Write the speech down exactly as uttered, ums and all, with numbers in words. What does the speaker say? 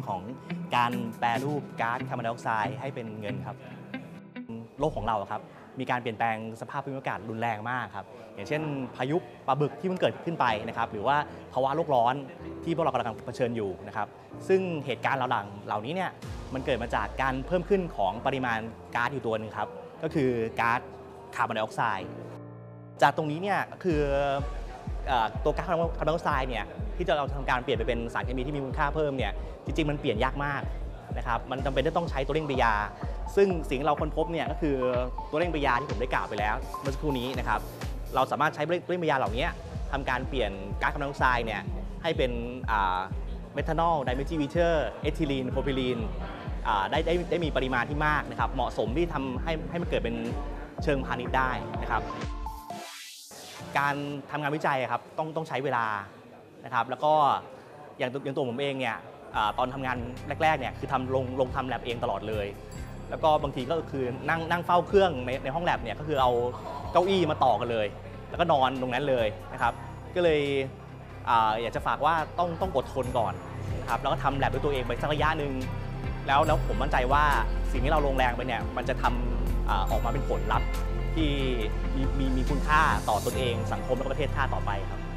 ของการแปรรูปก๊าซคาร์บอนไดออกไซด์ให้เป็นเงินครับโลกของเราครับมีการเปลี่ยนแปลงสภาพภูมิอากาศรุนแรงมากครับอย่างเช่นพายุปลาบึกที่มันเกิดขึ้นไปนะครับหรือว่าภาวะโลกร้อนที่พวกเรากำลังเผชิญอยู่นะครับซึ่งเหตุการณ์เหล่าเหล่านี้เนี่ยมันเกิดมาจากการเพิ่มขึ้นของปริมาณก๊าซอยู่ตัวหนึ่งครับก็คือก๊าซคาร์บอนไดออกไซด์จากตรงนี้เนี่ยคือตัวก๊าซคาร์บอนไดออกไซด์เนี่ยที่จะเราทำการเปลี่ยนไปเป็นสารเคมีที่มีมูลค่าเพิ่มเนี่ยจริงๆมันเปลี่ยนยากมากนะครับมันจำเป็นที่ต้องใช้ตัวเร่งปฏิกิริยาซึ่งสิ่งที่เราค้นพบเนี่ยก็คือตัวเร่งปฏิกิริยาที่ผมได้กล่าวไปแล้วเมื่อสักครู่นี้นะครับเราสามารถใช้ตัวเร่งปฏิกิริยาเหล่านี้ทำการเปลี่ยนก๊าซคาร์บอนไดออกไซด์เนี่ยให้เป็นเมทานอลไดเมทิลอีเทอร์เอทิลีนโพรพิลีนได้ได้ได้มีปริมาณที่มากนะครับเหมาะสมที่ทำให้ให้มันเกิดเป็นเชิงพาณิชย์ได้นะครับการทำงานวิจัยครับต้องต้องใช้เวลานะครับแล้วก็อย่างอย่างตัวผมเองเนี่ยตอนทำงานแรกๆเนี่ยคือทำลงลงทำแลบเองตลอดเลยแล้วก็บางทีก็คือนั่งนั่งเฝ้าเครื่องในในห้องแลบเนี่ยก็คือเอาเก้าอี้มาต่อกันเลยแล้วก็นอนตรงนั้นเลยนะครับก็เลยอยากจะฝากว่าต้องต้องอดทนก่อนนะครับแล้วก็ทำแลบด้วยตัวเองไปสักระยะหนึ่งแล้วแล้วผมมั่นใจว่าสิ่งที่เราลงแรงไปเนี่ยมันจะทำออกมาเป็นผลลัพธ์ที่มีมีมีคุณค่าต่อตนเองสังคมและประเทศชาติต่อไปครับ